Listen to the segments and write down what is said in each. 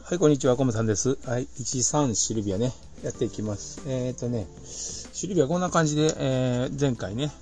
はい、こんにちは、コムさんです。はい、13シルビアね、やっていきます。シルビアこんな感じで、前回ね、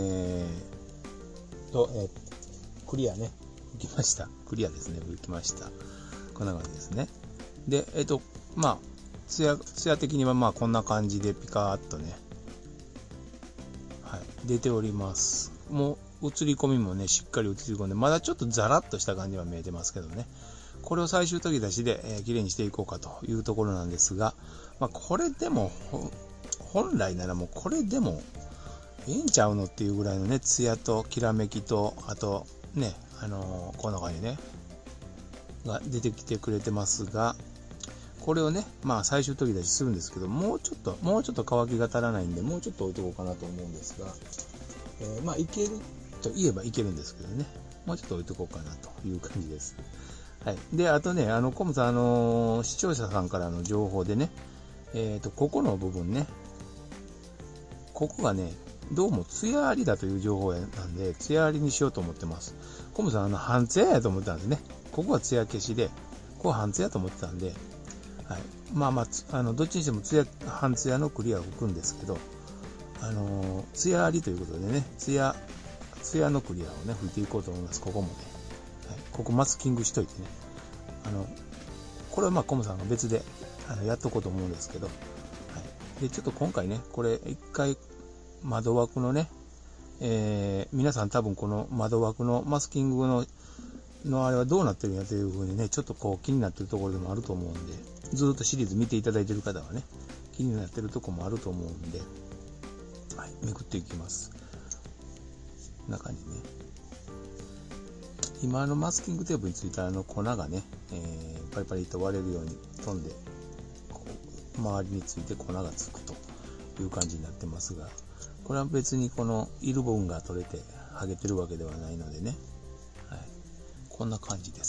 クリアね、吹きました。クリアですね、吹きました。こんな感じですね。で、ツヤ的にはこんな感じでピカーっとね、はい、出ております。もう映り込みもね、しっかり映り込んで、まだちょっとザラッとした感じは見えてますけどね。これを最終研ぎ出しで、きれいにしていこうかというところなんですが、これでも本来ならもうこれでもええんちゃうのっていうぐらいのね、ツヤときらめきと、あとね、こんな感じねが出てきてくれてますが、これをね、最終研ぎ出しするんですけど、もうちょっと乾きが足らないんで、もうちょっと置いとこうかなと思うんですが、いけると言えばいけるんですけどね、もうちょっと置いとこうかなという感じです。はい、で、あとね、コムさん、視聴者さんからの情報でね、ここの部分ね、ここがね、どうも艶ありだという情報なんで、艶ありにしようと思ってます。コムさん、半艶やと思ってたんですね。ここは艶消しで、ここは半艶と思ってたんで、はい、どっちにしても半艶のクリアを吹くんですけど、艶ありということでね、艶のクリアをね、吹いていこうと思います。ここもね。はい、ここマスキングしといてね。これはコムさんが別でやっとこうと思うんですけど、はい、でちょっと今回ね、これ一回窓枠のね、皆さん多分この窓枠のマスキングのあれはどうなってるんやというふうにね、ちょっとこう気になってるところでもあると思うんで、ずっとシリーズ見ていただいている方はね、気になってるところもあると思うんで、はい、めくっていきます。こんな感じね。今マスキングテープについた粉がね、パリパリと割れるように飛んで、こう周りについて粉がつくという感じになってますが、これは別にこのいる部分が取れて剥げてるわけではないのでね、はい、こんな感じです。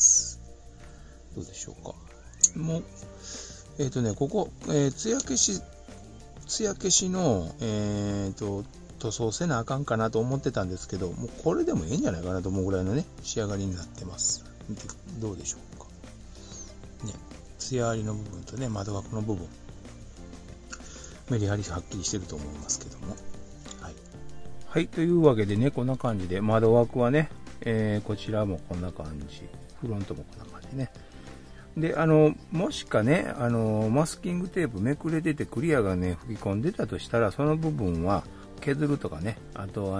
どうでしょうか。もうここ、艶消しの塗装せなあかんかなと思ってたんですけど、もうこれでもいいんじゃないかなと思うぐらいのね、仕上がりになってます。見てどうでしょうか。ね、艶ありの部分とね、窓枠の部分、メリハリはっきりしてると思いますけども。はい。はい、というわけでね、こんな感じで、窓枠はね、こちらもこんな感じ、フロントもこんな感じね。で、もしかね、マスキングテープめくれててクリアがね、吹き込んでたとしたら、その部分は、削るとかね、あと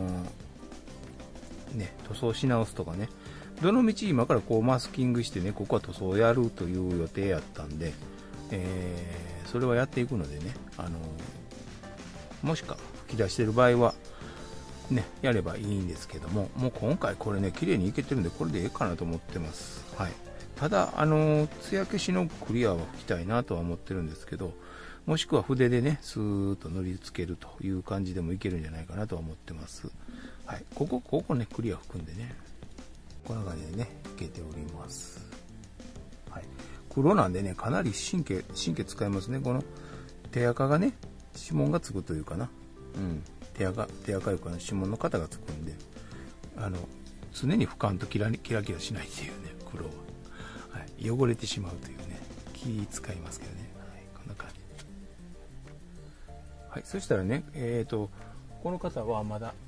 塗装し直すとかね、どのみち今からこうマスキングしてね、ここは塗装をやるという予定やったんで、それはやっていくのでね、もしか吹き出してる場合はね、やればいいんですけども、もう今回これね、綺麗にいけてるんで、これでええかなと思ってます。はい。ただ、艶消しのクリアは吹きたいなとは思ってるんですけど、もしくは筆でね、スーッと塗りつけるという感じでもいけるんじゃないかなとは思ってます。はい。ここね、クリア吹くんでね、こんな感じでね、いけております。はい。黒なんでね、かなり神経使いますね。この手垢がね、指紋がつくというかな。うん。手垢いうかな、指紋の型がつくんで、常に拭かんとキラキラしないっていうね、黒は。はい。汚れてしまうというね、気使いますけどね。こんな感じ。はい、そしたらね、この方はまだ、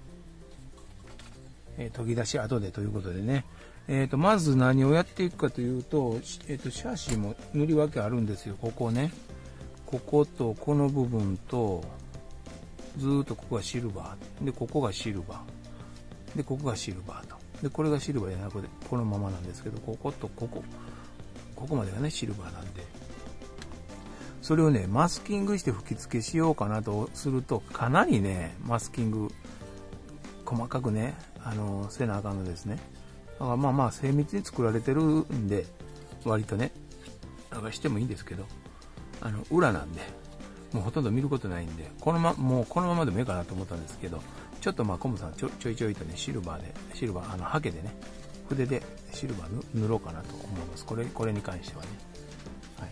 研ぎ出し後でということでね、まず何をやっていくかというと、シャーシも塗り分けあるんですよ。ここね、こことこの部分と、ずーっとここがシルバーで、ここがシルバーで、ここがシルバーと、でこれがシルバーじゃなくてこのままなんですけど、こことここまでがねシルバーなんで、それをねマスキングして吹き付けしようかなとすると、かなりねマスキング細かくねせなあかんのですね。だから精密に作られてるんで、割とねしてもいいんですけど、裏なんでもうほとんど見ることないんで、もうこのままでもいいかなと思ったんですけど、ちょっとコムさんちょいとねシルバーハケでね、筆でシルバー塗ろうかなと思います。これに関してはね。はい。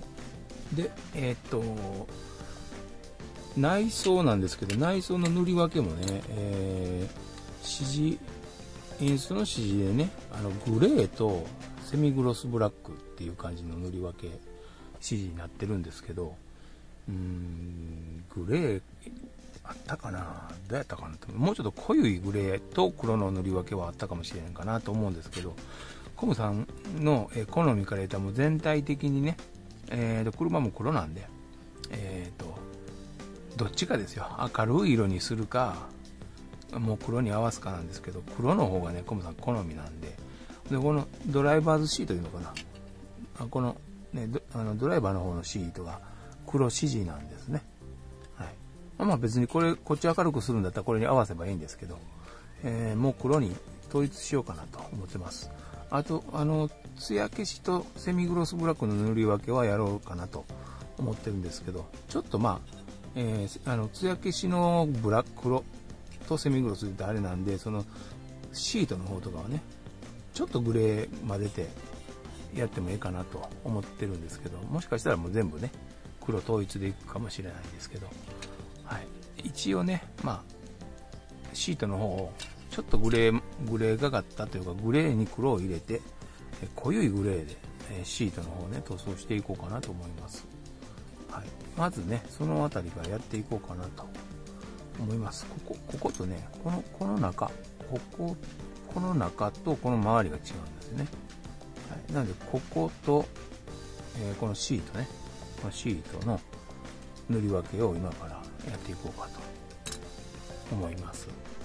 で内装なんですけど、内装の塗り分けもね、インストの指示でね、グレーとセミグロスブラックっていう感じの塗り分け指示になってるんですけど、グレーあったかな、どうやったかなと、もうちょっと濃いグレーと黒の塗り分けはあったかもしれないかなと思うんですけど、コムさんの好みから言ったらもう全体的にね、車も黒なんで、どっちかですよ。明るい色にするかもう黒に合わすかなんですけど、黒の方がねコムさん好みなんで、このドライバーズシートいうのかな、このねドライバーの方のシートが黒指示なんですね。はい、まあ別にこっち明るくするんだったらこれに合わせばいいんですけど、もう黒に統一しようかなと思ってます。あと艶消しとセミグロスブラックの塗り分けはやろうかなと思ってるんですけど、ちょっとまあ、艶消しの黒とセミグロスってあれなんで、そのシートの方とかはねちょっとグレー混ぜてやってもいいかなと思ってるんですけど、もしかしたらもう全部ね黒統一でいくかもしれないんですけど、はい、一応ねまあシートの方をちょっとグレーがかったというか、グレーに黒を入れて濃いグレーでシートの方をね塗装していこうかなと思います。はい、まずねその辺りからやっていこうかなと思います。こことねこの中この中とこの周りが違うんですね。はい、なのでここと、このシートね、このシートの塗り分けを今からやっていこうかと思います。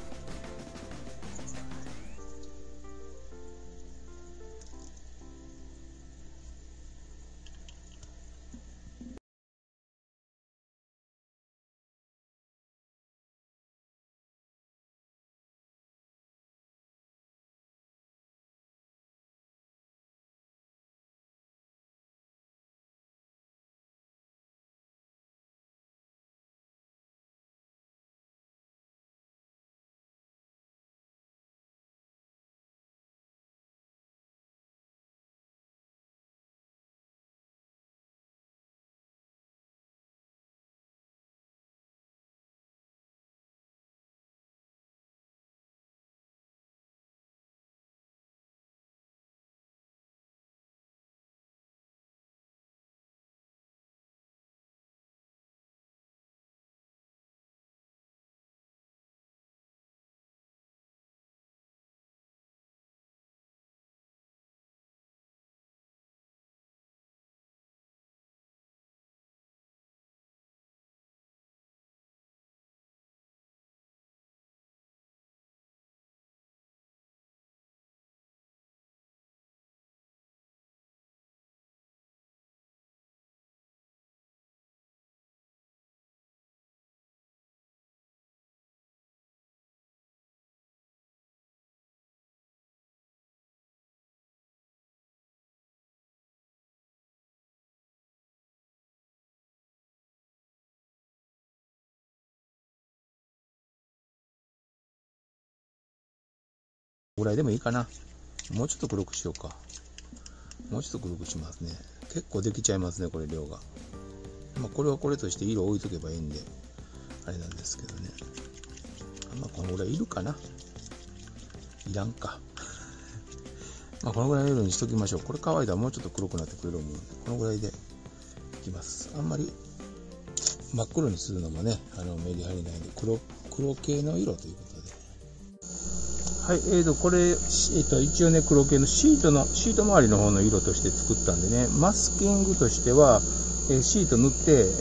ぐらいでもいいかな。もうちょっと黒くしようか。もうちょっと黒くしますね。結構できちゃいますね、これ量が。まあこれはこれとして色置いとけばいいんであれなんですけどね。まあこのぐらいいるかな。いらんか。まあこのぐらいの色にしときましょう。これ乾いたらもうちょっと黒くなってくれると思うんで、このぐらいでいきます。あんまり真っ黒にするのもねメリハリないんで、黒系の色ということで。はい、これ、一応ね、黒系のシート周りの方の色として作ったんでね、マスキングとしては、シート塗って、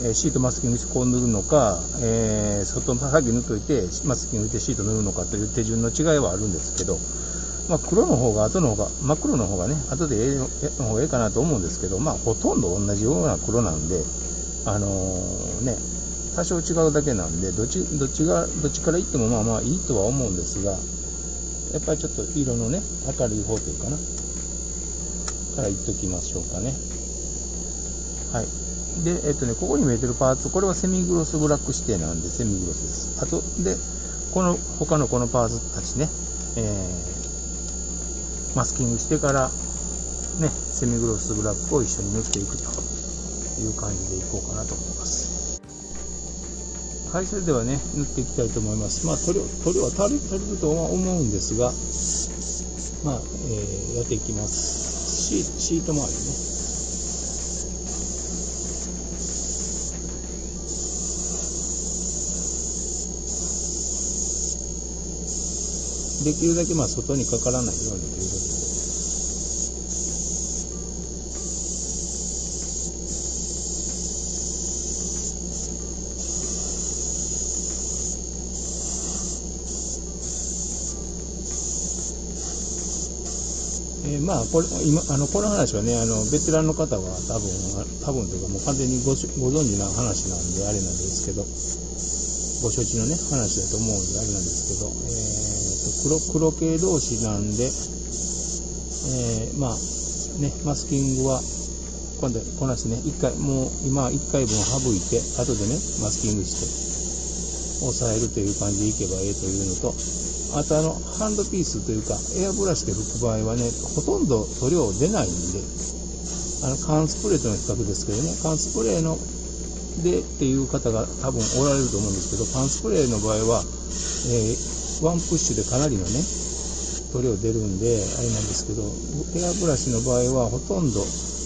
シートマスキングしてこう塗るのか、外先塗っといて、マスキングしてシート塗るのかという手順の違いはあるんですけど、まあ、黒の方が、真っ黒の方がね、後での方がいいかなと思うんですけど、まあ、ほとんど同じような黒なんで、ね、多少違うだけなんで、どっちからいってもまあまあいいとは思うんですが、やっぱりちょっと色のね明るい方というかなからいっときましょうかね。はい。でここに見えてるパーツ、これはセミグロスブラック指定なんでセミグロスです。あとで他のこのパーツたちね、マスキングしてからねセミグロスブラックを一緒に塗っていくという感じでいこうかなと思います。はい、それではね塗っていきたいと思います。まあ塗料は足りるとは思うんですが、まあ、やっていきます。シート周りね、 できるだけまあ外にかからないようにということで。まあこれ今この話はねベテランの方は多分というかもう完全にご存知な話なんであれなんですけど、ご承知のね話だと思うんであれなんですけど、黒系同士なんで、まあねマスキングは今度こなしてねもう今1回分省いて後でねマスキングして抑えるという感じでいけばいいというのと、あとハンドピースというかエアブラシで拭く場合はねほとんど塗料出ないんで、缶スプレーとの比較ですけどね、缶スプレーのでっていう方が多分おられると思うんですけど、缶スプレーの場合は、ワンプッシュでかなりのね塗料出るんであれなんですけど、エアブラシの場合はほとんど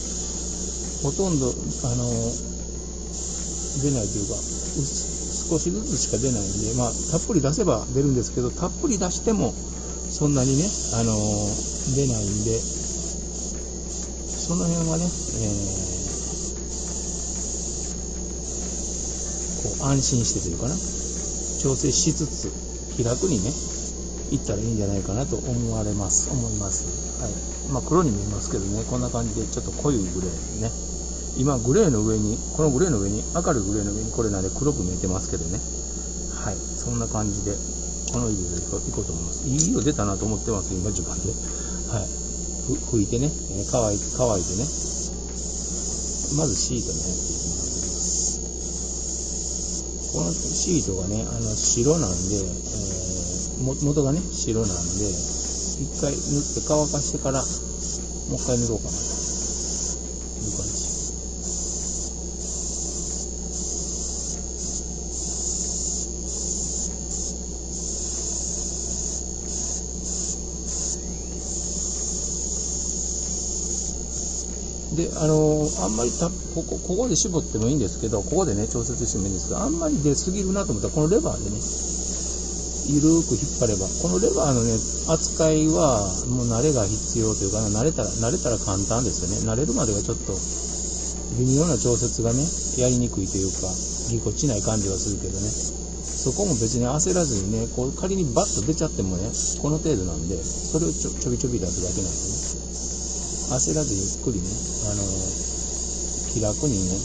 出ないというか少しずつしか出ないんで、まあたっぷり出せば出るんですけど、たっぷり出してもそんなにね出ないんで、その辺はね、こう安心してというかな、調整しつつ気楽にねいったらいいんじゃないかなと思います。はい。まあ黒に見えますけどね、こんな感じでちょっと濃いグレーね。今このグレーの上に明るいグレーの上にこれなんで黒く見えてますけどね。はい。そんな感じでこの色でいこうと思います。いい色出たなと思ってます今自分で。はい。拭いてね、乾いてね。まずシートねやっていきます。このシートがね白なんで、元がね白なんで一回塗って乾かしてからもう一回塗ろうかなという感じ。であんまりここで絞ってもいいんですけど、ここでね調節してもいいんですけど、あんまり出過ぎるなと思ったらこのレバーでねゆるーく引っ張れば、このレバーのね扱いはもう慣れが必要というか、慣れたら簡単ですよね。慣れるまではちょっと微妙な調節がねやりにくいというかぎこちない感じはするけどね、そこも別に焦らずにね、こう仮にバッと出ちゃってもねこの程度なんで、それをちょびちょび出すだけなんでね、焦らずゆっくりね気楽にね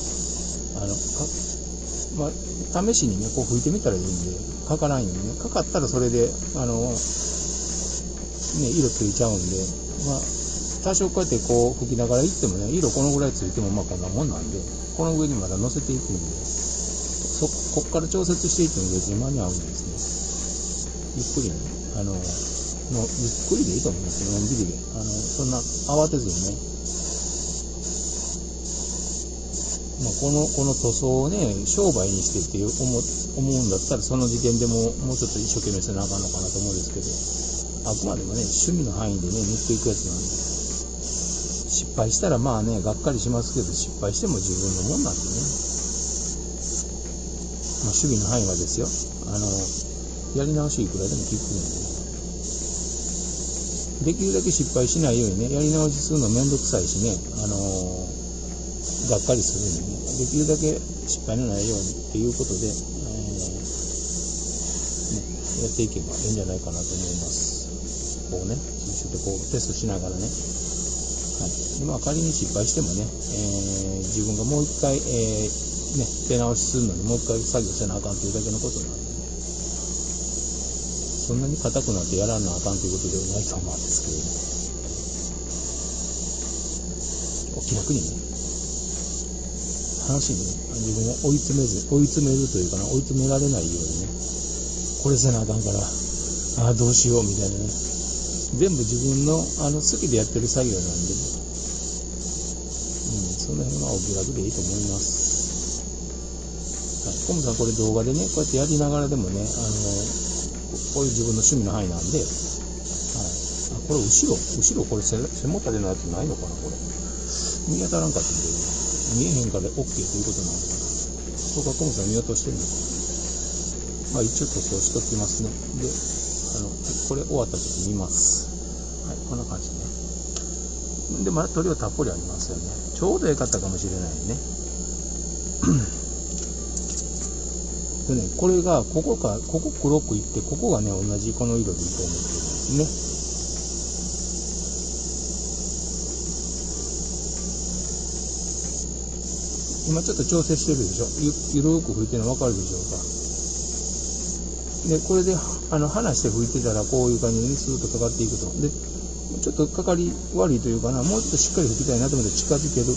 まあ、試しにねこう拭いてみたらいいんで、かからんようにね、かかったらそれで色ついちゃうんで、まあ多少こうやってこう拭きながらいってもね、色このぐらいついてもまあこんなもんなんで、この上にまだ乗せていくんで、こっから調節していっても別に間に合うんですね。ゆっくりねゆっくりでいいと思いますよ。のんびりでそんな慌てずにね、まあ、この塗装をね商売にしてって思うんだったら、その時点でもうちょっと一生懸命せなあかんのかなと思うんですけど、あくまでもね趣味の範囲でね塗っていくやつなんで、失敗したらまあねがっかりしますけど、失敗しても自分のもんなんでね、まあ、趣味の範囲はですよ、やり直しいくらでも効くんで、できるだけ失敗しないようにね、やり直しするのめんどくさいしね、がっかりするんでね、できるだけ失敗のないようにっていうことで、やっていけばいいんじゃないかなと思います。こうね、ちょっとこうテストしながらね、はい。でまあ仮に失敗してもね、自分がもう一回、手直しするのにもう一回作業せなあかんというだけのことなんで、そんなに硬くなってやらなあかんということではないと思うんですけどね、お気楽にね、話にね、自分を追い詰めるというかな、追い詰められないようにね、これせなあかんから、どうしようみたいなね、全部自分の好きでやってる作業なんで、その辺はお気楽でいいと思います。はい、コムさんこれ動画でね、こうやってやりながらでもね、こういう自分の趣味の範囲なんで、はい、これ後ろこれ背もたれのやつないのかな、これ見当たらんかったんで、見えへんから OK ということなのかな。そうか、コムさん見落としてるのかな。まあ一応塗装しときますね。で、 これ終わった時見ます。はい、こんな感じね。で、まだ塗料たっぷりありますよね。ちょうど良かったかもしれないね。でね、これが、ここ黒くいって、ここがね、同じこの色でいいと思ってるんですね。今ちょっと調整してるでしょ。ゆるーく拭いてるの分かるでしょうか。で、これで、離して拭いてたら、こういう感じでね、スーッとかかっていくと。で、ちょっとかかり悪いというかな、もうちょっとしっかり拭きたいなと思って近づける。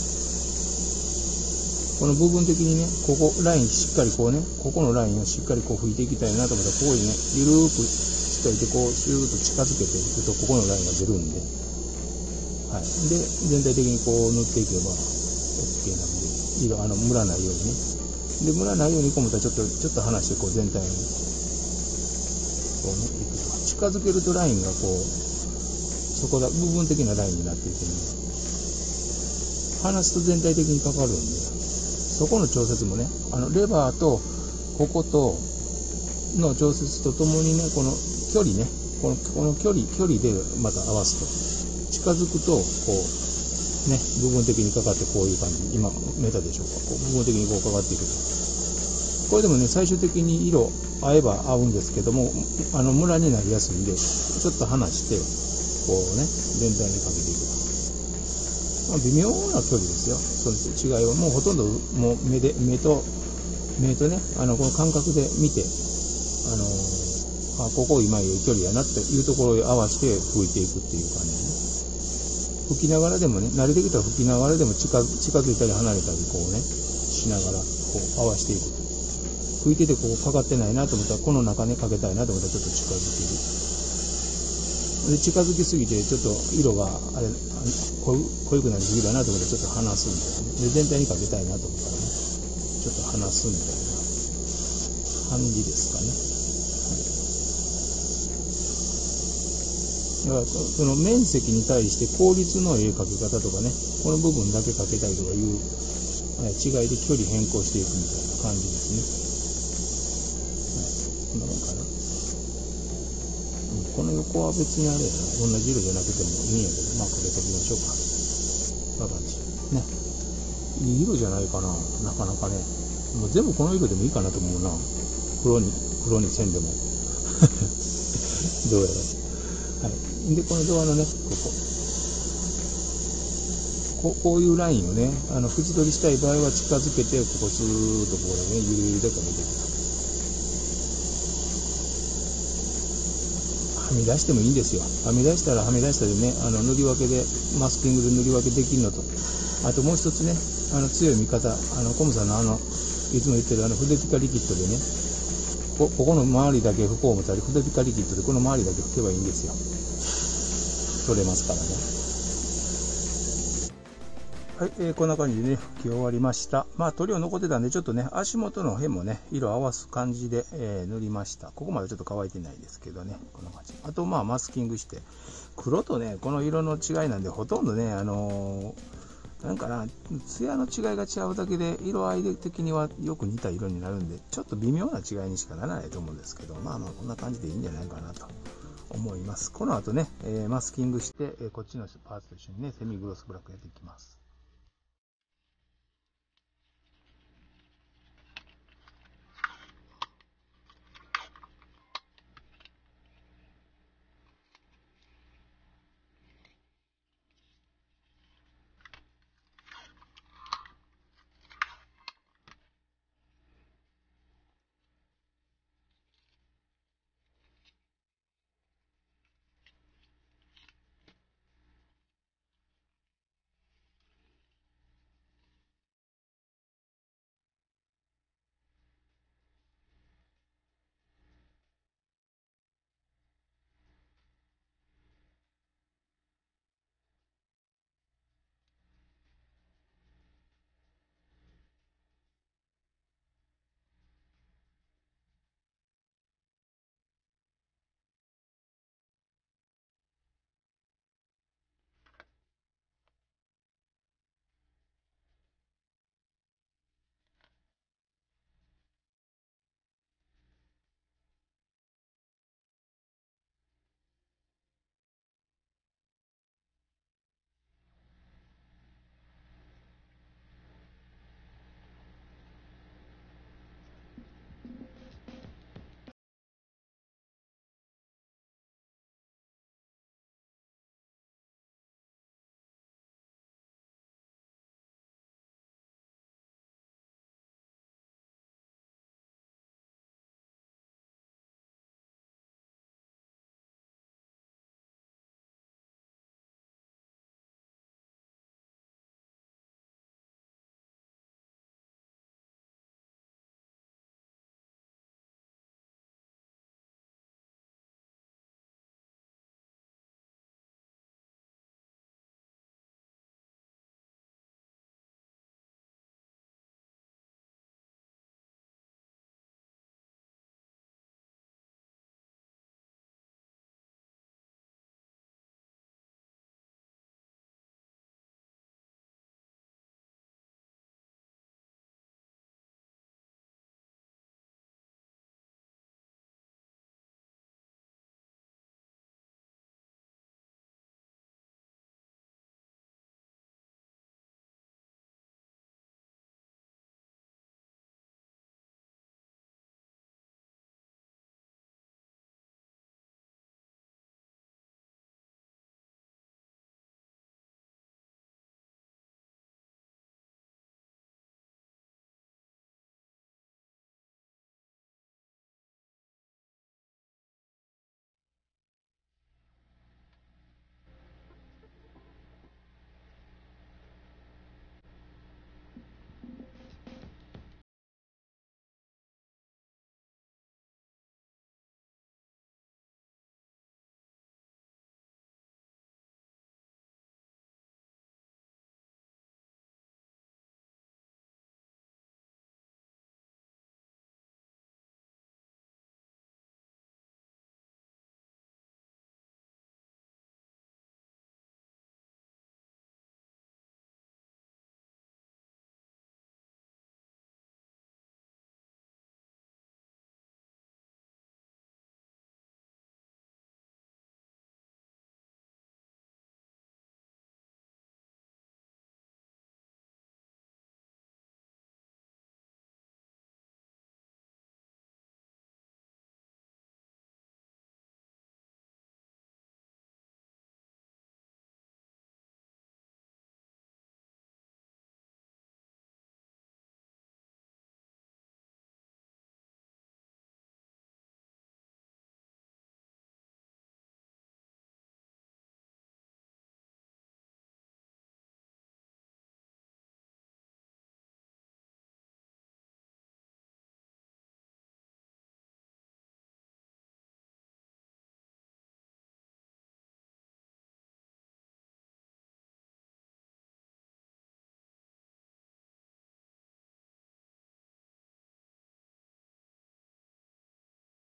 この部分的にね、ここ、ラインしっかりこうね、ここのラインをしっかりこう拭いていきたいなと思ったら、ここにね、ゆるーくしっかりでこう、シューッと近づけていくと、ここのラインが出るんで、はい。で、全体的にこう塗っていけば、OK なんで、ムラないようにね。で、ムラないようにこう思ったらちょっと離して、こう全体に、こうね、いくと。近づけるとラインがこう、そこだ、部分的なラインになっていてね、離すと全体的にかかるんで、そこの調節もね、レバーと、こことの調節とともにね、この距離ね、この距離でまた合わすと。近づくと、こう、ね、部分的にかかってこういう感じ。今、メタでしょうか。こう部分的にこうかかっていくと。これでもね、最終的に色合えば合うんですけども、ムラになりやすいんで、ちょっと離して、こうね、全体にかけていくと。まあ、微妙な距離ですよ。そうです。違いはもうほとんどもう目とね、この感覚で見て、ここ今いい距離やなっていうところに合わせて拭いていくっていう感じね。吹きながらでもね、慣れてきたら吹きながらでも近づいたり離れたりこうね、しながらこう合わせていくと。吹いててこうかかってないなと思ったら、この中ねかけたいなと思ったらちょっと近づける。で、近づきすぎてちょっと色が濃ゆくなりすぎだなと思ったらちょっと離すみたいな。で、全体にかけたいなと思ったらね、ちょっと離すみたいな感じですかね。だからその面積に対して効率の絵かけ方とかね、この部分だけかけたいとかいう違いで距離変更していくみたいな感じですね。こんなもんかな。この横は別にあれやな、同じ色じゃなくてもいいんやけど、まあかけときましょうか。こんな感じ。ね。いい色じゃないかな、なかなかね。もう全部この色でもいいかなと思うな。黒に線でも。どうやら。はい。で、このドアのね、こういうラインをね、縁取りしたい場合は近づけて、ここスーッとこうね、ゆるゆるでかけていく。はみ出してもいいんですよ。はみ出したらはみ出したでね、塗り分けで、マスキングで塗り分けできるのと、あともう一つね、強い味方、コムさんのいつも言ってる筆ピカリキッドでね、ここの周りだけ拭こう思ったら、筆ピカリキッドでこの周りだけ拭けばいいんですよ。取れますからね。はい、こんな感じでね、拭き終わりました。まあ、塗料残ってたんで、ちょっとね、足元の辺もね、色合わす感じで、塗りました。ここまでちょっと乾いてないですけどね、こんな感じ。あと、まあ、マスキングして、黒とね、この色の違いなんで、ほとんどね、なんかな、艶の違いが違うだけで、色合い的にはよく似た色になるんで、ちょっと微妙な違いにしかならないと思うんですけど、まあまあ、こんな感じでいいんじゃないかなと思います。この後ね、マスキングして、こっちのパーツと一緒にね、セミグロスブラックやっていきます。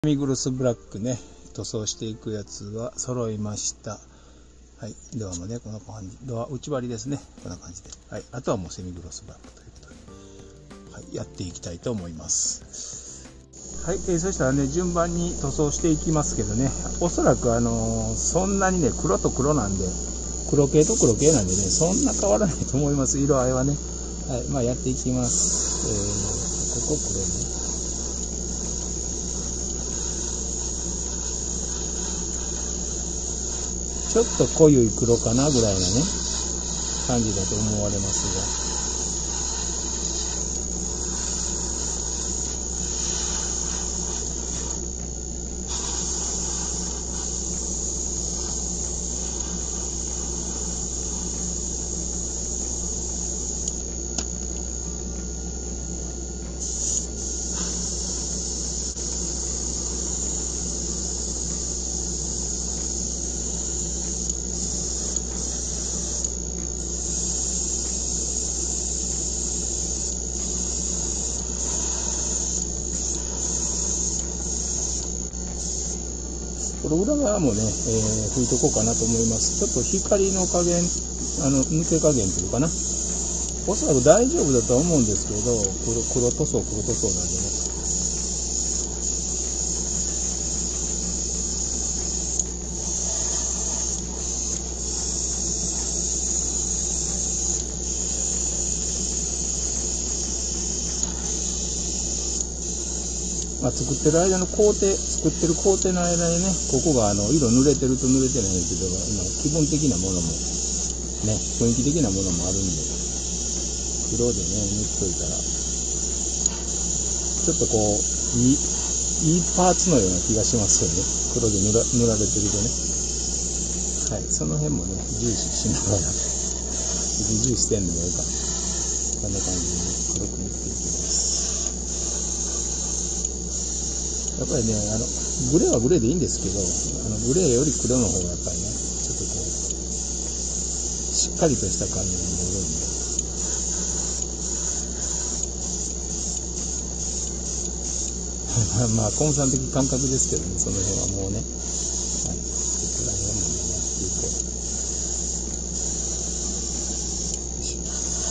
セミグロスブラックね、塗装していくやつは揃いました。はい、ドアもね、こんな感じ。ドア内張りですね。こんな感じで。はい、あとはもうセミグロスブラックということで、はい、やっていきたいと思います。はい、そしたらね、順番に塗装していきますけどね、おそらくそんなにね、黒と黒なんで、黒系と黒系なんでね、そんな変わらないと思います、色合いはね。はい、まあやっていきます。ここ黒ね。ちょっと濃い黒かなぐらいのね、感じだと思われますが。これ裏側もね、拭いとこうかなと思います。ちょっと光の加減、抜け加減というかな。おそらく大丈夫だとは思うんですけど、黒塗装なんでね。まあ、作ってる間の作ってる工程の間にね、ここが色濡れてると濡れてないけど、気分的なものも、ね、雰囲気的なものもあるんで、黒でね、塗っといたら、ちょっとこう、いいパーツのような気がしますよね。黒で塗られてるとね。はい、その辺もね、重視しながら、重視してんのもいいかな。こんな感じで、黒く塗っていきます。やっぱりね、グレーはグレーでいいんですけど、グレーより黒の方がやっぱりね、ちょっとこう、しっかりとした感じになるんで。まあ、コンサン的感覚ですけどね、その辺はもうね。はい。ここら辺もね、やっていこう。よし。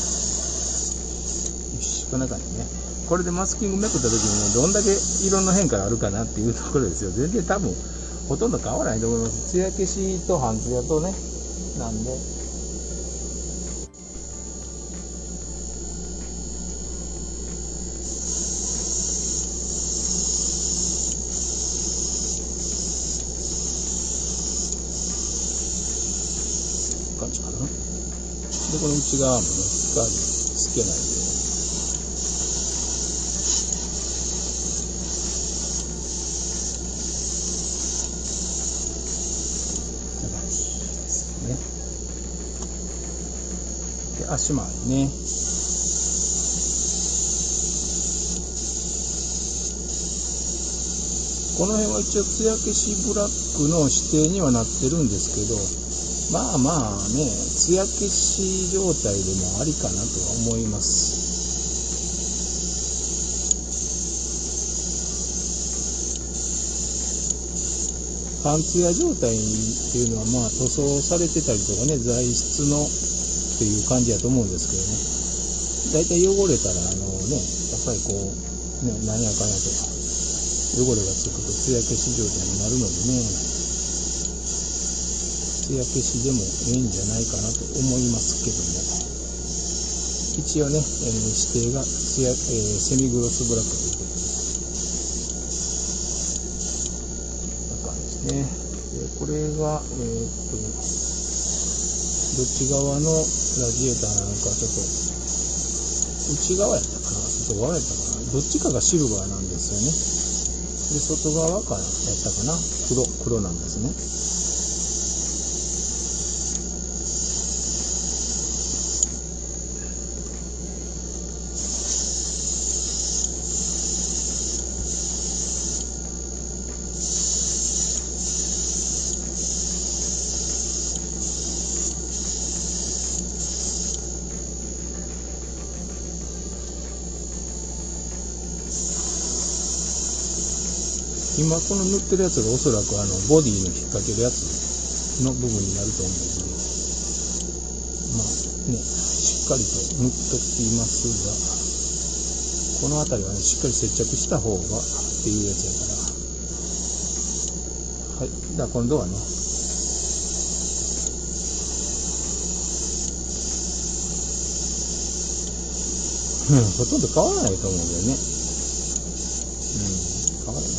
よし、こんな感じね。これでマスキングめくった時にね、どんだけ色の変化があるかなっていうところですよ。全然多分、ほとんど変わらないと思います。艶消しと半艶とね、なんで。感じかな。で、この内側もね、光つけないで。足回りね。この辺は一応艶消しブラックの指定にはなってるんですけど、まあまあね、艶消し状態でもありかなとは思います。半艶状態っていうのはまあ塗装されてたりとかね、材質のっていう感じやと思うんですけどね。だいたい汚れたらやっぱりこうね、なんやかんやと汚れがつくと艶消し状態になるのでね、艶消しでもいいんじゃないかなと思いますけども、一応ね、指定がセミグロスブラックということで、こんな感じですね。でこれがどっち側のラジエーターなのか、ちょっと内側やったかな、外側やったかな、どっちかがシルバーなんですよね。で、外側からやったかな、黒なんですね。 今この塗ってるやつがおそらくボディの引っ掛けるやつの部分になると思うんで、まあね、しっかりと塗っときますが、この辺りはね、しっかり接着した方がっていうやつやから。はい。じゃあ今度はね、ほとんど変わらないと思うんだよね。変わらない。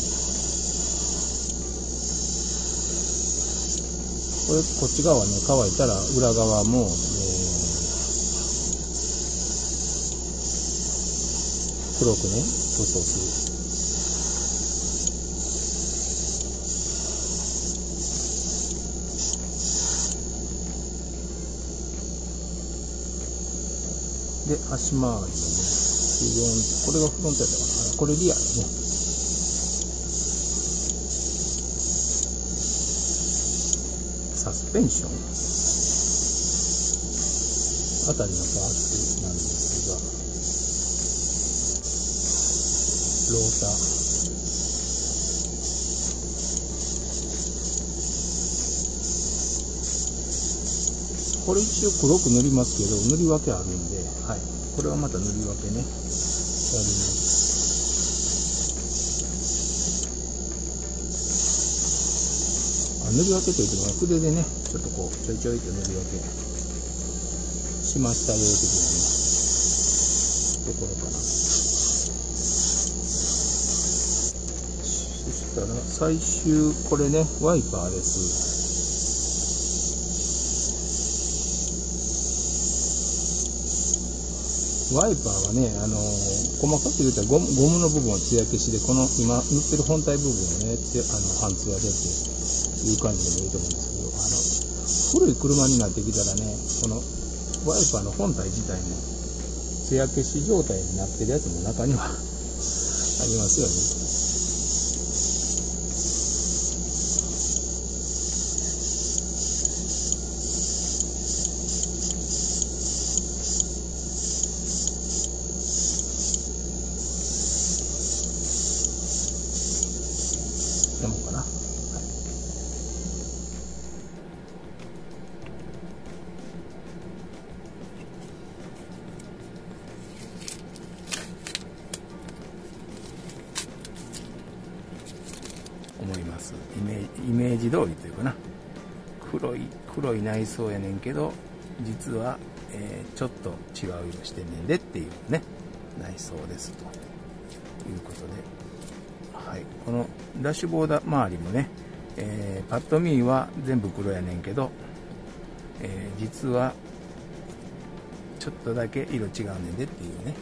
これ、こっち側ね、乾いたら裏側も、黒くね、塗装する。で、足回りのね、これがフロントやったかな。これリアルね。サスペンションあたりのパーツなんですが、ローター。これ一応黒く塗りますけど、塗り分けあるんで、はい。これはまた塗り分けね、やります。塗り分けといっても、筆でね、ちょっとこう、ちょいちょいと塗り分けしましたよ、というところかな。そしたら、最終、これね、ワイパーです。ワイパーはね、細かく言うたらゴムの部分は艶消しで、この今塗ってる本体部分をね、半艶でっていう感じでもいいと思うんですけど、古い車になってきたらね、このワイパーの本体自体も艶消し状態になってるやつも中にはありますよね。思います。イメージ通りというかな、黒い内装やねんけど、実は、ちょっと違う色してんねんでっていうね、内装ですということで、はい、このダッシュボード周りもね、パッと見は全部黒やねんけど、実はちょっとだけ色違うねんでっていうね、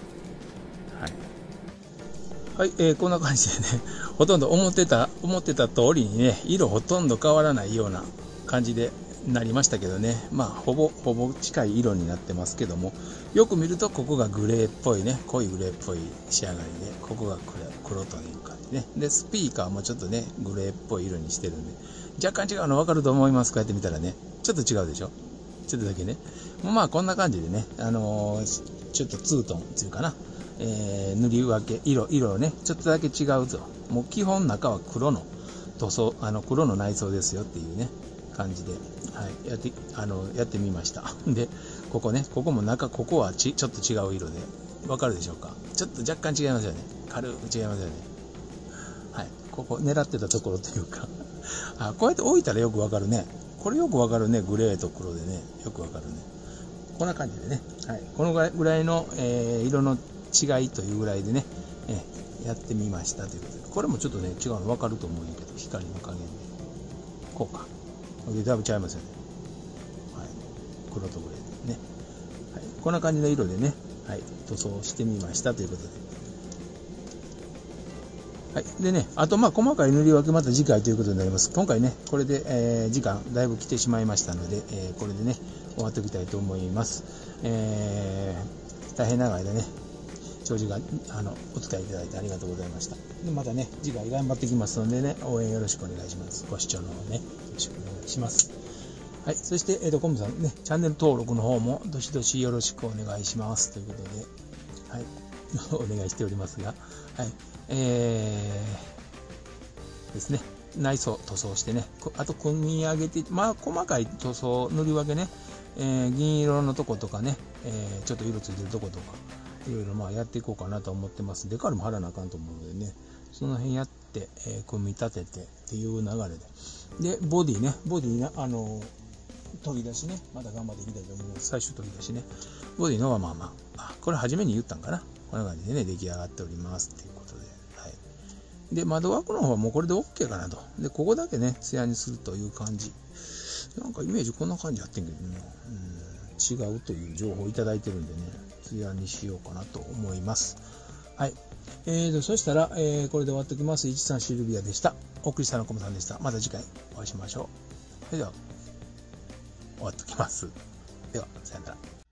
はい、こんな感じでね、ほとんど思ってた通りにね、色ほとんど変わらないような感じでなりましたけどね、まあほぼ近い色になってますけども、よく見るとここがグレーっぽいね、濃いグレーっぽい仕上がりで、ここが黒という感じね。でスピーカーもちょっとねグレーっぽい色にしてるんで、若干違うの分かると思います。こうやって見たらね、ちょっと違うでしょ、ちょっとだけね。まあこんな感じでね、ちょっとツートンっていうかな、塗り分け色をねちょっとだけ違うと、もう基本中は黒の塗装、黒の内装ですよっていうね感じで、はい、やってみました。でここも中、ここはちょっと違う色で分かるでしょうか。ちょっと若干違いますよね、軽く違いますよね。はい、ここ狙ってたところというかこうやって置いたらよく分かるね。これよく分かるね、グレーと黒でね、よく分かるね。こんな感じでね、はい、このぐらいの、色の違いというぐらいでね、やってみましたということで、これもちょっとね違うの分かると思うんやけど、光の加減でこうか、でだいぶ違いますよね、はい、黒とグレーでね、はい、こんな感じの色でね、はい、塗装してみましたということで、はい、でね、あと細かい塗り分けまた次回ということになります。今回ねこれで、時間だいぶ来てしまいましたので、これでね終わっておきたいと思います。大変長い間ね長時間お付き合いいただいてありがとうございました。でまたね次回頑張ってきますのでね、応援よろしくお願いします。ご視聴の方ねよろしくお願いします。はい、そしてコムさんね、チャンネル登録の方もどしどしよろしくお願いしますということで、はいお願いしておりますが、はい、 ですね。内装塗装してね、あと組み上げて、まあ細かい塗装塗り分けね、銀色のとことかね、ちょっと色ついてるとことかいろいろまあやっていこうかなと思ってます。デカールも貼らなあかんと思うのでね、その辺やって組み立ててっていう流れで、ボディね、取り出しね、まだ頑張っていきたいと思います。最終取り出しね、ボディのはまあまあ、これ初めに言ったんかな、こんな感じでね出来上がっておりますっていうことで、はい。で窓枠の方はもうこれで OK かなと。でここだけね艶にするという感じ。なんかイメージこんな感じやってんけどね、違うという情報をいただいてるんでね、艶にしようかなと思います。はい。そしたら、これで終わっておきます。13シルビアでした。お送りしたのコムさんでした。また次回お会いしましょう。それでは終わっておきます。ではさよなら。